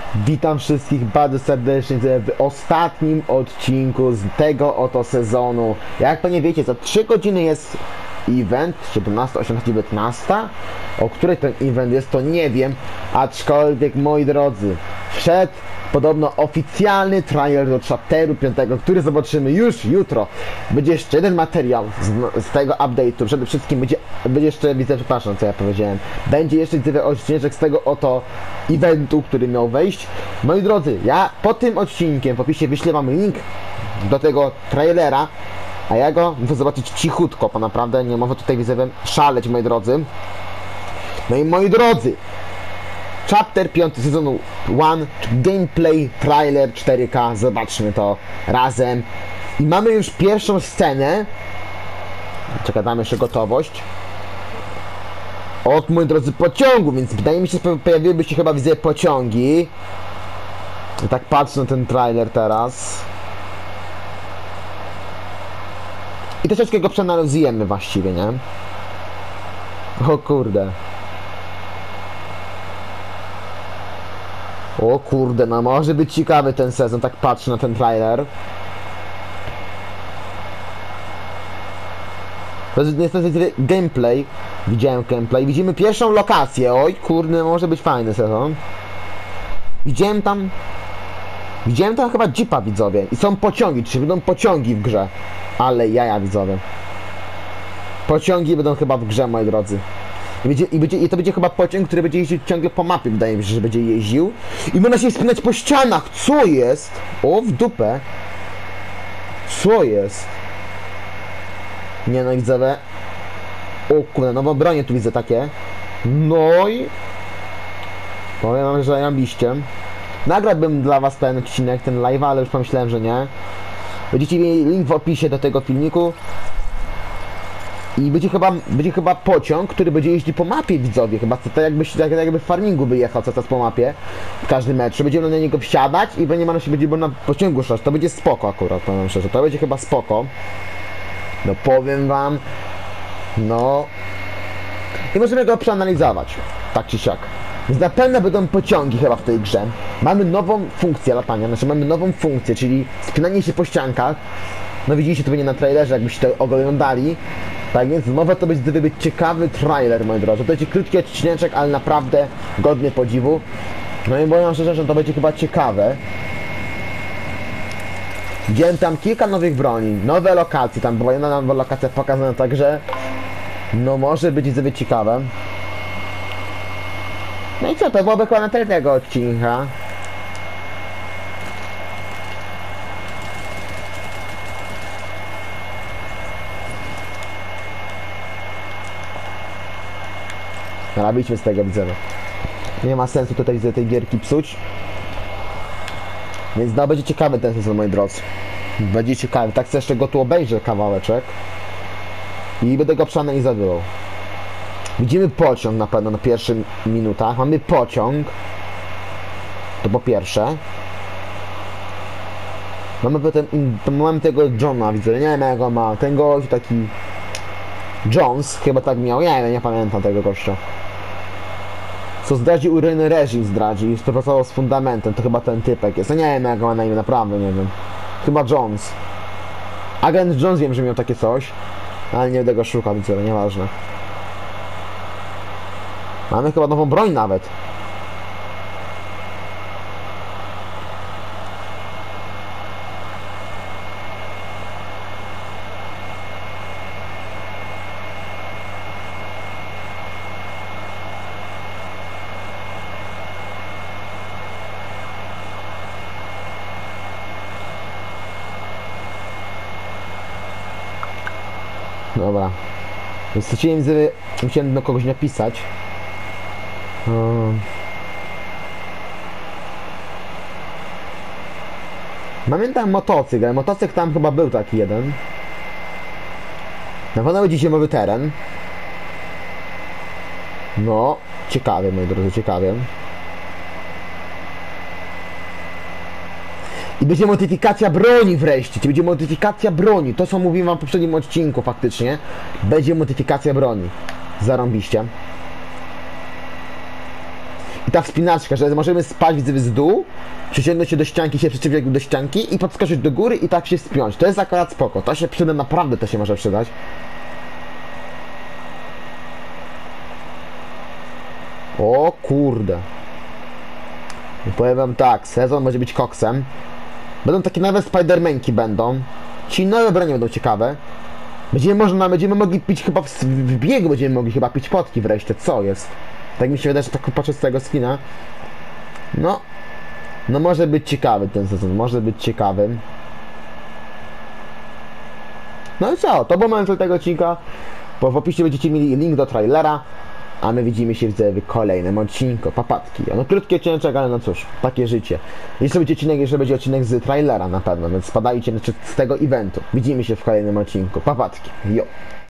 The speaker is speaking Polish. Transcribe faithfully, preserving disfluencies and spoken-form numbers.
Witam wszystkich bardzo serdecznie w ostatnim odcinku z tego oto sezonu. Jak pewnie wiecie, za trzy godziny jest event, siedemnasta, osiemnasta, dziewiętnasta. O której ten event jest, to nie wiem. Aczkolwiek, moi drodzy, wszedł podobno oficjalny trailer do chapteru piątego, który zobaczymy już jutro. Będzie jeszcze jeden materiał z, z tego update'u. Przede wszystkim będzie, będzie jeszcze, widzę, przepraszam, co ja powiedziałem. Będzie jeszcze tyle odcinek z tego oto eventu, który miał wejść. Moi drodzy, ja po tym odcinkiem w opisie wyślę wam link do tego trailera, a ja go muszę zobaczyć cichutko, bo naprawdę nie mogę tutaj, widzę, szaleć, moi drodzy. No i moi drodzy, Chapter piąty sezonu jeden, gameplay, trailer cztery K, zobaczmy to razem. I mamy już pierwszą scenę. Czekaj, damy jeszcze gotowość. Od, moi drodzy, pociągu, więc wydaje mi się, że pojawiłyby się chyba, widzę, pociągi. I tak patrzę na ten trailer teraz. I troszeczkę go przeanalizujemy właściwie, nie? O kurde. O kurde, no może być ciekawy ten sezon, tak patrzę na ten trailer. To jest niestety gameplay. Widziałem gameplay. Widzimy pierwszą lokację. Oj kurde, może być fajny sezon. Widziałem tam... Widziałem tam chyba jeepa, widzowie. I są pociągi, czy będą pociągi w grze. Ale jaja, widzowie. Pociągi będą chyba w grze, moi drodzy. I, będzie, i, będzie, I to będzie chyba pociąg, który będzie jeździł ciągle po mapie, wydaje mi się, że będzie jeździł. I można się spinać po ścianach. Co jest? O, w dupę. Co jest? Nie no, widzowie. O kurde, nowe bronie tu widzę takie. No i... Powiem wam, że jambiście. Nagrałbym dla was ten odcinek, ten live, ale już pomyślałem, że nie. Będziecie mieli link w opisie do tego filmiku. I będzie chyba, będzie chyba pociąg, który będzie jeździć po mapie, widzowie. Chyba to jakby, tak jakby w farmingu by jechał cały czas po mapie. W każdym meczu. Będziemy na niego wsiadać i będzie można się będzie na pociągu szać. To będzie spoko akurat, powiem szczerze. To będzie chyba spoko. No powiem wam. No. I możemy go przeanalizować. Tak czy siak. Więc na pewno będą pociągi chyba w tej grze. Mamy nową funkcję latania. Znaczy mamy nową funkcję, czyli spinanie się po ściankach. No widzieliście to będzie na trailerze, jakbyście to oglądali. Tak więc mowa to będzie być ciekawy trailer, moi drodzy. To będzie krótki odcineczek, ale naprawdę godny podziwu. No i powiem szczerze, że to będzie chyba ciekawe. Widziałem tam kilka nowych broni, nowe lokacje, tam była jedna nowa lokacja pokazana, także no może być zbyt ciekawe. No i co, to byłoby chyba na tyle tego odcinka. Robićmy z tego, widzowie. Nie ma sensu tutaj z tej gierki psuć. Więc no, będzie ciekawy ten sezon, moi drodzy. Będzie ciekawy. Tak chcę jeszcze go tu obejrzeć kawałeczek. I będę go przeanalizował. Widzimy pociąg na pewno na pierwszych minutach. Mamy pociąg. To po pierwsze. Mamy potem, mamy tego Johna, widzę. Nie wiem jak go ma. Ten gość taki... Jones chyba tak miał. Nie wiem, nie pamiętam tego gościa. Co zdradził urojny reżim, zdradzi i współpracował z Fundamentem, to chyba ten typek jest. No nie wiem jak ma na imię, naprawdę nie wiem. Chyba Jones. Agent Jones wiem, że miał takie coś, ale nie będę go szukał, nic, ale nieważne. Mamy chyba nową broń nawet. Dobra. Więc chciałem, musiałem do kogoś napisać. Hmm. Pamiętam motocykl, ale motocykl tam chyba był taki jeden. Na pewno będzie zimowy teren. No, ciekawie, moi drodzy, ciekawie. I będzie modyfikacja broni wreszcie, będzie modyfikacja broni, to co mówiłem wam w poprzednim odcinku faktycznie. Będzie modyfikacja broni. Zarąbiście. I ta wspinaczka, że możemy spaść z dół, przyciągnąć się do ścianki, się przyczepić do ścianki i podskoczyć do góry i tak się spiąć. To jest akurat spoko, to się przyda, naprawdę to się może przydać. O kurde. I powiem wam tak, sezon może być koksem. Będą takie nowe Spidermanki będą. Ci nowe bronie będą ciekawe. Będziemy można, będziemy mogli pić chyba w, w biegu, będziemy mogli chyba pić potki wreszcie, co jest? Tak mi się wydaje, że tak patrzę z tego skina. No. No może być ciekawy ten sezon, może być ciekawy. No i co, to był moment tego odcinka. Bo w opisie będziecie mieli link do trailera. A my widzimy się w kolejnym odcinku. Papatki. No krótki odcinek, ale no cóż, takie życie. Jeśli będzie odcinek, jeszcze będzie odcinek z trailera na pewno, więc spadajcie z tego eventu. Widzimy się w kolejnym odcinku. Papatki. Jo.